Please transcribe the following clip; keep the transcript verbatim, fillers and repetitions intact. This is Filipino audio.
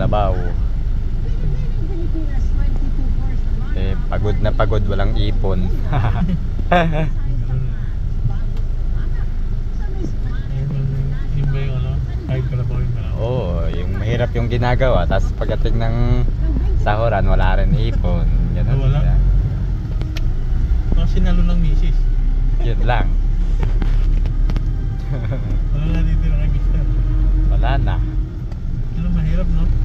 Kalabaw. Eh, pagod na pagod, walang ipon. Yung ba yung ano? Kahit Kalabaw yung Kalabaw? Oo, yung mahirap yung ginagawa. Tapos pagdating ng sahuran, wala rin ipon. Ganun. Ah, wala? Yan. Mga sinalo ng misis. Yun lang. Wala na dito na kay mister. Wala na. Ano mahirap, no?